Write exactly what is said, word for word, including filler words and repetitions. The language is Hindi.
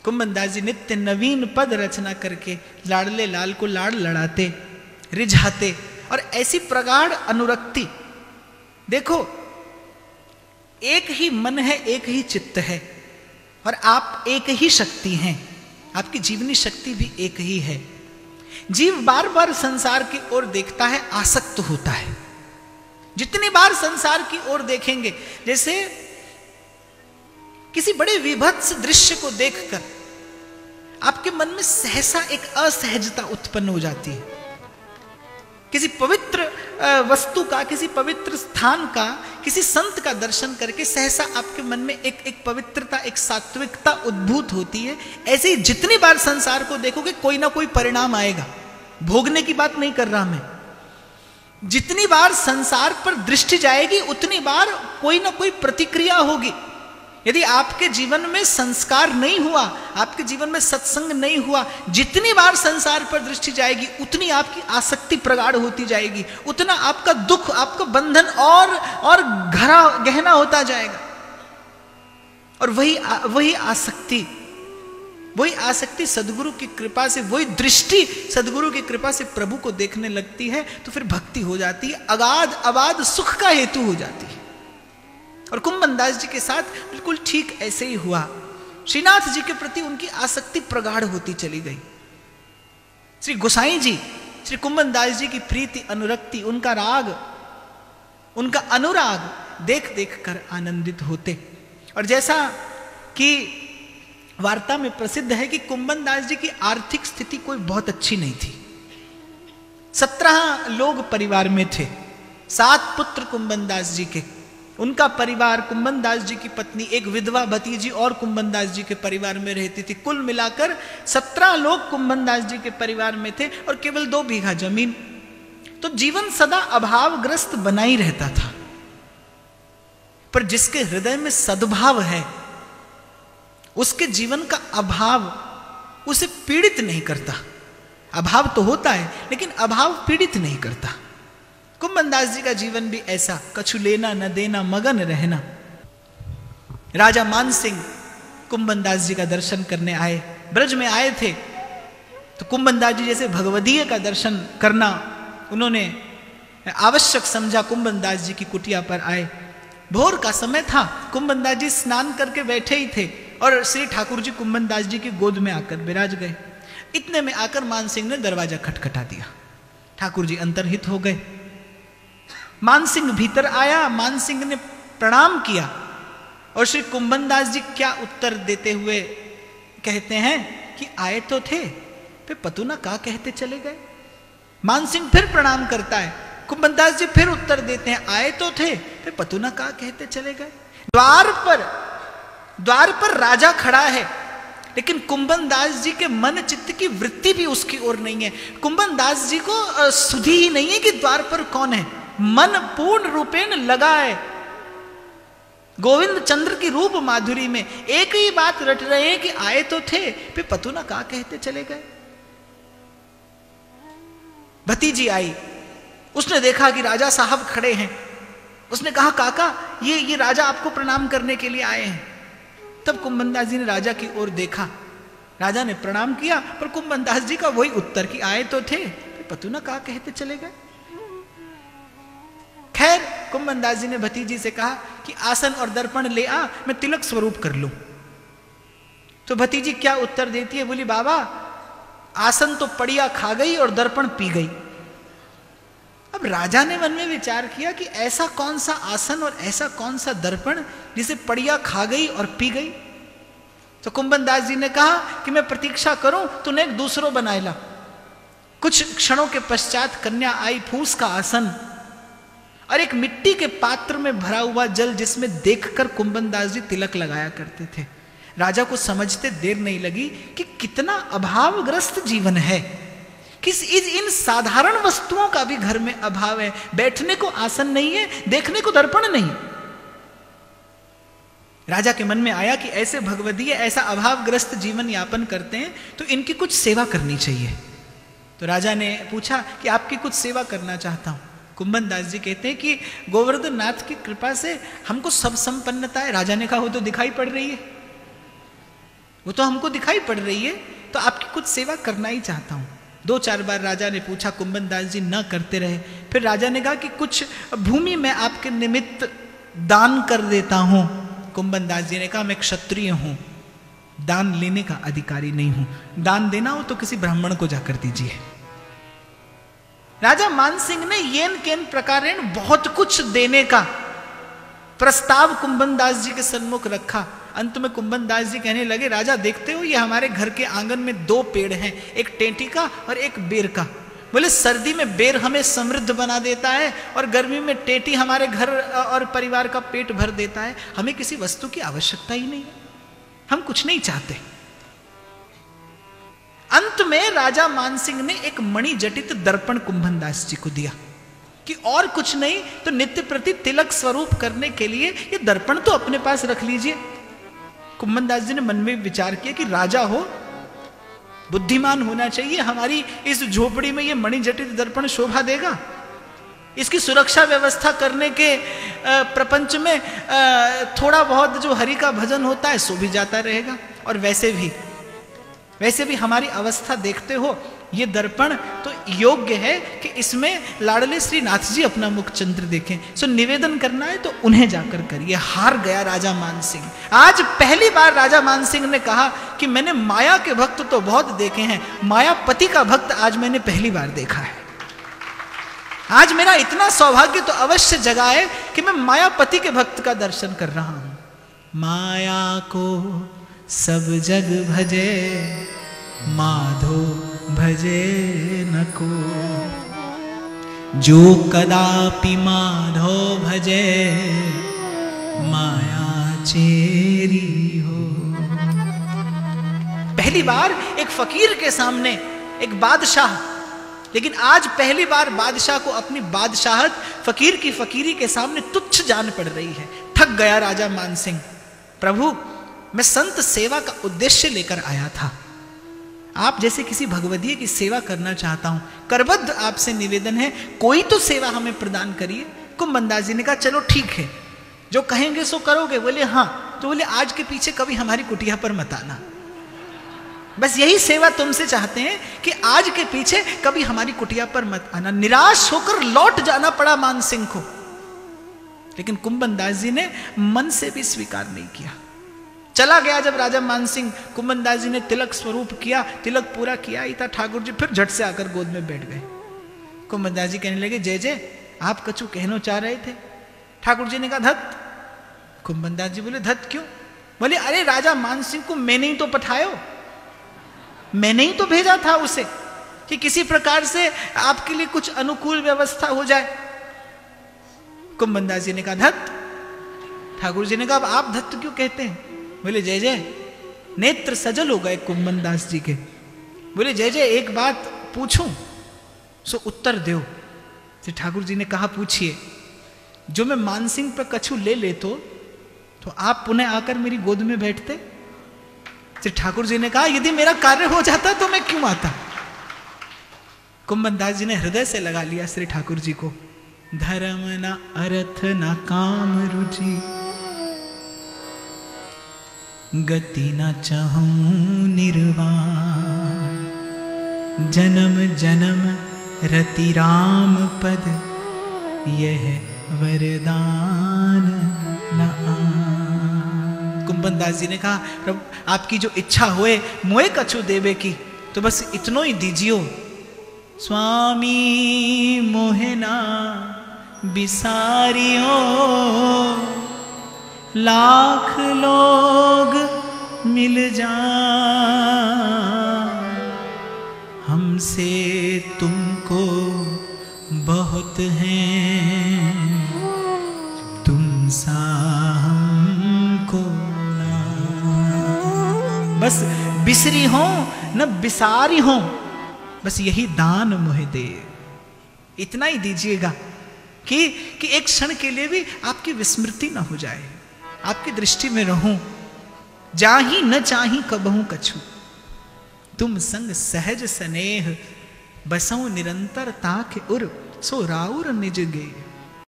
कुंभन दास जी नित्य नवीन पद रचना करके लाडले लाल को लाड लड़ाते, रिझाते, और ऐसी प्रगाढ़ अनुरक्ति। देखो, एक ही मन है, एक ही चित्त है, और आप एक ही शक्ति हैं, आपकी जीवनी शक्ति भी एक ही है। जीव बार बार संसार की ओर देखता है, आसक्त होता है। जितनी बार संसार की ओर देखेंगे, जैसे किसी बड़े विभत्स दृश्य को देखकर आपके मन में सहसा एक असहजता उत्पन्न हो जाती है। किसी पवित्र वस्तु का, किसी पवित्र स्थान का, किसी संत का दर्शन करके सहसा आपके मन में एक एक पवित्रता, एक सात्विकता उद्भूत होती है। ऐसे ही जितनी बार संसार को देखोगे कोई ना कोई परिणाम आएगा। भोगने की बात नहीं कर रहा मैं। जितनी बार संसार पर दृष्टि जाएगी उतनी बार कोई ना कोई प्रतिक्रिया होगी। यदि आपके जीवन में संस्कार नहीं हुआ, आपके जीवन में सत्संग नहीं हुआ, जितनी बार संसार पर दृष्टि जाएगी उतनी आपकी आसक्ति प्रगाढ़ होती जाएगी, उतना आपका दुख, आपका बंधन और और गहरा गहना होता जाएगा। और वही वही आसक्ति वही आसक्ति सदगुरु की कृपा से, वही दृष्टि सदगुरु की कृपा से प्रभु को देखने लगती है, तो फिर भक्ति हो जाती है, अगाध अबाध सुख का हेतु हो जाती है। और कुंभन दास जी के साथ बिल्कुल ठीक ऐसे ही हुआ। श्रीनाथ जी के प्रति उनकी आसक्ति प्रगाढ़ होती चली गई। श्री गोसाई जी श्री कुंभन दास जी की प्रीति, अनुरक्ति, उनका राग, उनका अनुराग देख देख कर आनंदित होते। और जैसा कि वार्ता में प्रसिद्ध है कि कुंभन दास जी की आर्थिक स्थिति कोई बहुत अच्छी नहीं थी। सत्रह लोग परिवार में थे, सात पुत्र कुंभन दास जी के, उनका परिवार, कुंभन दास जी की पत्नी, एक विधवा भतीजी और कुंभन दास जी के परिवार में रहती थी। कुल मिलाकर सत्रह लोग कुंभन दास जी के परिवार में थे और केवल दो बीघा जमीन। तो जीवन सदा अभावग्रस्त बना ही रहता था। पर जिसके हृदय में सद्भाव है, उसके जीवन का अभाव उसे पीड़ित नहीं करता। अभाव तो होता है लेकिन अभाव पीड़ित नहीं करता। कुंभन दास जी का जीवन भी ऐसा, कछु लेना न देना मगन रहना। राजा मान सिंह कुंभन दास जी का दर्शन करने आए, ब्रज में आए थे, तो कुंभन दास जी जैसे भगवदीय का दर्शन करना उन्होंने आवश्यक समझा। कुंभन दास जी की कुटिया पर आए। भोर का समय था, कुंभन दास जी स्नान करके बैठे ही थे और श्री ठाकुर जी कुंभन दास जी की गोद में आकर विराज गए। इतने में आकर मान सिंह ने दरवाजा खटखटा दिया। ठाकुर जी अंतर्हित हो गए। मान सिंह भीतर आया, मान सिंह ने प्रणाम किया और श्री कुंभन दास जी क्या उत्तर देते हुए कहते हैं कि आए तो थे, फिर पतु ना का कहते चले गए। मान सिंह फिर प्रणाम करता है, कुंभन दास जी फिर उत्तर देते हैं, आए तो थे, फिर पतु ना का कहते चले गए। द्वार पर द्वार पर राजा खड़ा है, लेकिन कुंभन दास जी के मन चित्त की वृत्ति भी उसकी ओर नहीं है। कुंभन दास जी को सुधी ही नहीं है कि द्वार पर कौन है। मन पूर्ण रूपेण लगा है गोविंद चंद्र की रूप माधुरी में। एक ही बात रट रहे हैं कि आए तो थे, फिर पतु ना का कहते चले गए। भतीजी आई, उसने देखा कि राजा साहब खड़े हैं। उसने कहा, काका ये ये राजा आपको प्रणाम करने के लिए आए हैं। तब कुंभन दास जी ने राजा की ओर देखा, राजा ने प्रणाम किया, पर कुंभन दास जी का वही उत्तर कि आए तो थे, फिर पतु ना का कहते चले गए। खैर, कुंभन दास जी ने भतीजी से कहा कि आसन और दर्पण ले आ, मैं तिलक स्वरूप कर लूं। तो भतीजी क्या उत्तर देती है, बोली, बाबा आसन तो पड़िया खा गई और दर्पण पी गई। अब राजा ने मन में विचार किया कि ऐसा कौन सा आसन और ऐसा कौन सा दर्पण जिसे पड़िया खा गई और पी गई। तो कुंभन दास जी ने कहा कि मैं प्रतीक्षा करूं, तूने एक दूसरो बनाए ला। कुछ क्षणों के पश्चात कन्या आई, फूस का आसन और एक मिट्टी के पात्र में भरा हुआ जल, जिसमें देखकर कुंभन दास जी तिलक लगाया करते थे। राजा को समझते देर नहीं लगी कि कितना अभावग्रस्त जीवन है, किस इस इन साधारण वस्तुओं का भी घर में अभाव है। बैठने को आसन नहीं है, देखने को दर्पण नहीं। राजा के मन में आया कि ऐसे भगवदीय, ऐसा अभावग्रस्त जीवन यापन करते हैं तो इनकी कुछ सेवा करनी चाहिए। तो राजा ने पूछा कि आपकी कुछ सेवा करना चाहता हूं। कुंभन दास जी कहते हैं कि गोवर्धन नाथ की कृपा से हमको सब संपन्नता है। राजा ने कहा, वो तो दिखाई पड़ रही है। वो तो हमको दिखाई पड़ रही है, तो आपकी कुछ सेवा करना ही चाहता हूं। दो चार बार राजा ने पूछा, कुंभन दास जी न करते रहे। फिर राजा ने कहा कि कुछ भूमि मैं आपके निमित्त दान कर देता हूं। कुंभन दास जी ने कहा, मैं क्षत्रिय हूं, दान लेने का अधिकारी नहीं हूं, दान देना हो तो किसी ब्राह्मण को जाकर दीजिए। राजा मानसिंह ने येन केन प्रकारेण बहुत कुछ देने का प्रस्ताव कुंभन दास जी के सन्मुख रखा। अंत में कुंभन दास जी कहने लगे, राजा देखते हो ये हमारे घर के आंगन में दो पेड़ हैं, एक टेंटी का और एक बेर का। बोले सर्दी में बेर हमें समृद्ध बना देता है और गर्मी में टेंटी हमारे घर और परिवार का पेट भर देता है, हमें किसी वस्तु की आवश्यकता ही नहीं है, हम कुछ नहीं चाहते। अंत में राजा मानसिंह ने एक मणि जटित दर्पण कुंभन दास जी को दिया कि और कुछ नहीं तो नित्य प्रति तिलक स्वरूप करने के लिए ये दर्पण तो अपने पास रख लीजिए। कुंभन दास जी ने मन में विचार किया कि राजा हो, बुद्धिमान होना चाहिए, हमारी इस झोपड़ी में ये मणि जटित दर्पण शोभा देगा, इसकी सुरक्षा व्यवस्था करने के प्रपंच में थोड़ा बहुत जो हरि का भजन होता है सो भी जाता रहेगा, और वैसे भी वैसे भी हमारी अवस्था देखते हो, ये दर्पण तो योग्य है कि इसमें लाडले श्री नाथ जी अपना मुख चंद्र देखें। सो निवेदन करना है तो उन्हें जाकर करिए। हार गया राजा मानसिंह। आज पहली बार राजा मानसिंह ने कहा कि मैंने माया के भक्त तो बहुत देखे हैं, मायापति का भक्त आज मैंने पहली बार देखा है। आज मेरा इतना सौभाग्य तो अवश्य जगा है कि मैं मायापति के भक्त का दर्शन कर रहा हूं। माया को सब जग भजे, माधो भजे न को, जो कदापि माधो भजे, माया चेरी हो। पहली बार एक फकीर के सामने एक बादशाह, लेकिन आज पहली बार बादशाह को अपनी बादशाहत फकीर की फकीरी के सामने तुच्छ जान पड़ रही है। थक गया राजा मानसिंह। प्रभु, मैं संत सेवा का उद्देश्य लेकर आया था, आप जैसे किसी भगवदीय की सेवा करना चाहता हूं, करबद्ध आपसे निवेदन है कोई तो सेवा हमें प्रदान करिए। कुंभन दास जी ने कहा, चलो ठीक है, जो कहेंगे सो करोगे। बोले हाँ। तो बोले आज के पीछे कभी हमारी कुटिया पर मत आना, बस यही सेवा तुमसे चाहते हैं कि आज के पीछे कभी हमारी कुटिया पर मत आना। निराश होकर लौट जाना पड़ा मानसिंह को, लेकिन कुंभन दास जी ने मन से भी स्वीकार नहीं किया। चला गया जब राजा मानसिंह, कुंभन दास जी ने तिलक स्वरूप किया, तिलक पूरा किया ही था, ठाकुर जी फिर झट से आकर गोद में बैठ गए। कुंभन दास जी कहने लगे, जय जय, आप कछु कहना चाह रहे थे? ठाकुर जी ने कहा, धत। कुंभन दास जी बोले, धत क्यों? बोले, अरे राजा मानसिंह को मैंने ही तो पठायो, मैंने ही तो भेजा था उसे कि किसी प्रकार से आपके लिए कुछ अनुकूल व्यवस्था हो जाए। कुंभन दास जी ने कहा, धत। ठाकुर जी ने कहा, अब आप धत क्यों कहते हैं? बोले, जय जय, नेत्र सजल हो गए कुंभन दास जी के। बोले, जय जय, एक बात पूछूं? सो उत्तर दो। तो ठाकुर जी ने कहा, पूछिए। जो मैं मानसिंह पर कछु ले लेतो तो आप पुनः आकर मेरी गोद में बैठते? तो ठाकुर जी ने कहा, यदि मेरा कार्य हो जाता तो मैं क्यों आता? कुंभन दास जी ने हृदय से लगा लिया श्री ठाकुर जी को। धर्म न अर्थ न काम रुचि, गति न चाहूं निर्वाण, जन्म जन्म रति राम पद, यह वरदान न आन। कुंभन दास जी ने कहा, प्रभु आपकी जो इच्छा होए मोए कछु देवे की, तो बस इतनो ही दीजियो। स्वामी मोहना बिसारियो, लाख लोग मिल जाएं, हमसे तुमको बहुत हैं, तुम सा हमको ना। बस बिसरी हो न बिसारी हो, बस यही दान मोहे दे। इतना ही दीजिएगा कि कि एक क्षण के लिए भी आपकी विस्मृति न हो जाए, आपकी दृष्टि में रहूं। जाही न चाही कबहू कछु, तुम संग सहज स्नेह, बसों निरंतर ताके उर, सो राउर निज गे।